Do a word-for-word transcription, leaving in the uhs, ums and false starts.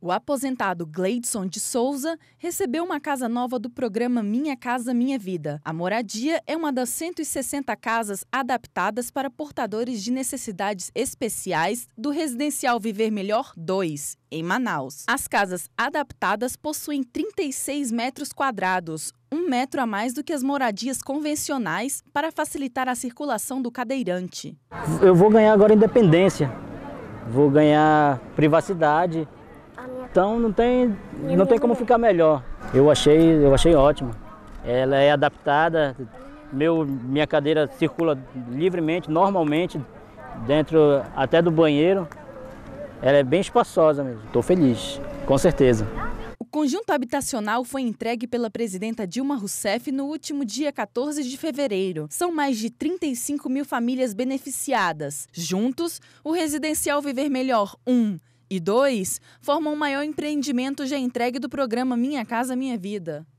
O aposentado Gleidson de Souza recebeu uma casa nova do programa Minha Casa Minha Vida. A moradia é uma das cento e sessenta casas adaptadas para portadores de necessidades especiais do Residencial Viver Melhor dois, em Manaus. As casas adaptadas possuem trinta e seis metros quadrados, um metro a mais do que as moradias convencionais, para facilitar a circulação do cadeirante. Eu vou ganhar agora independência, vou ganhar privacidade. Então não tem, não tem como ficar melhor. Eu achei, eu achei ótimo. Ela é adaptada, meu, minha cadeira circula livremente, normalmente, dentro até do banheiro. Ela é bem espaçosa mesmo. Estou feliz, com certeza. O conjunto habitacional foi entregue pela presidenta Dilma Rousseff no último dia quatorze de fevereiro. São mais de trinta e cinco mil famílias beneficiadas. Juntos, o Residencial Viver Melhor um e dois formam o maior empreendimento já entregue do programa Minha Casa Minha Vida.